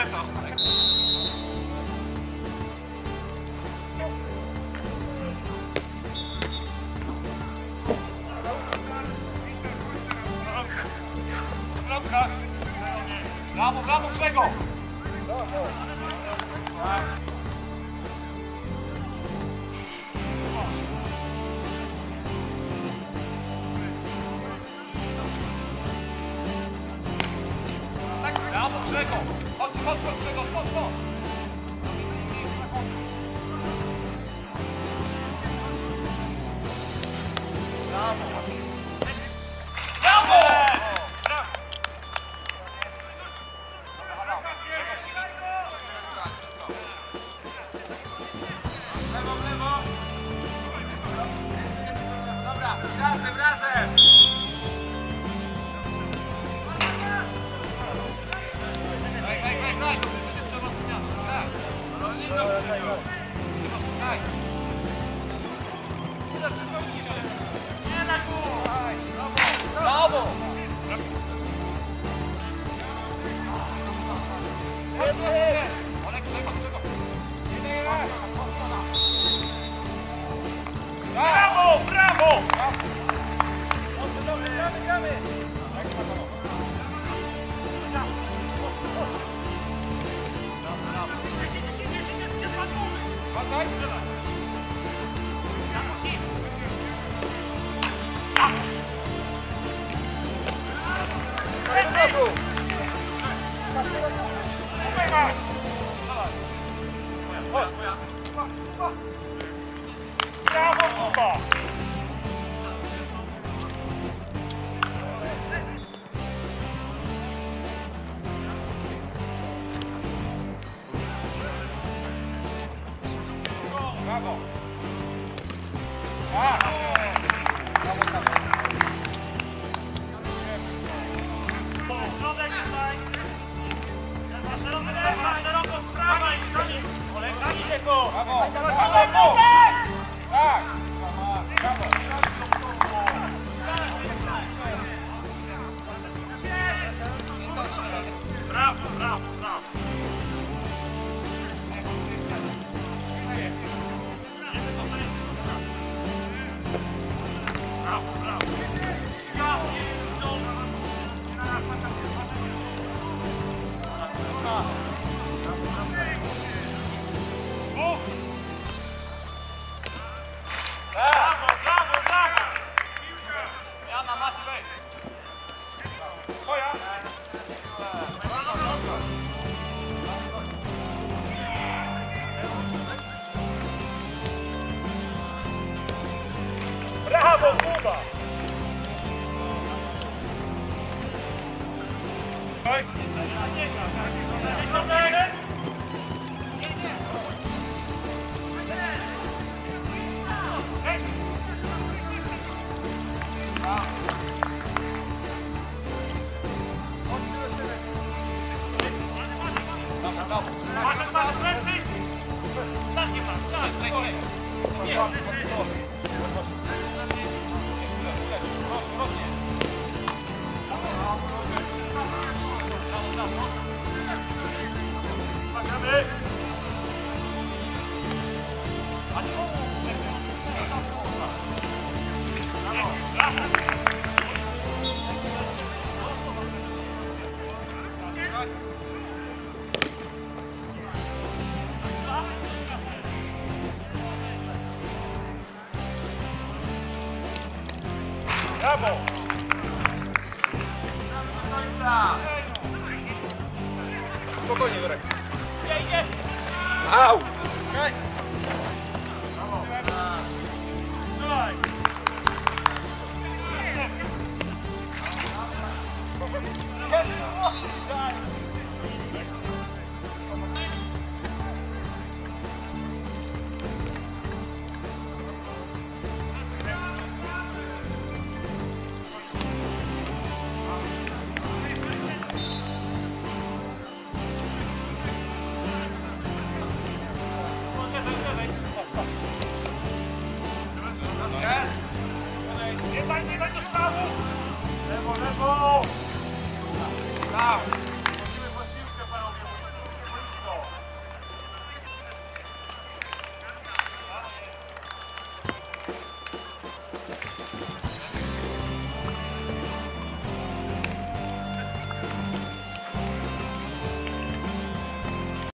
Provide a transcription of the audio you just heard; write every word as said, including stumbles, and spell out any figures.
to. Brawo, brawo, Grzegorz! Brawo, Grzegorz! Chodź, chodź, chodź, Grzegorz, chodź, chodź! Brawo! Brawo! Lewo, lewo! Dobra, razem, razem! Daj, daj, daj, daj! Będzie trzeba zmiana. Tak! Rolino przyjął! Daj! Nie zapraszajcie się! Nie na górę! Brawo! Olek, trzeba, trzeba! Brawo, brawo! Dobrze, dobrze, gramy, gramy! Uważaj! Brawo, Kuba! Brawo! A! Brawo, brawo! Środek tutaj! Na szeroko, na szeroko, z prawej! Olekajcie go! Brawo! Brawo! Tak! Brawo! Brawo, brawo, brawo! Brawo, brawo! Ja pierdolę! Brawo, brawo, brawo! Ja na maty weź! Twoja! Brawo, Kuba! Oj! Masz, masz prędzej! Tak nie masz, czas, spokojnie! Brawo! Spokojnie, Jurek. Idzie, idzie! Au! Okay. Brawo! Dawaj!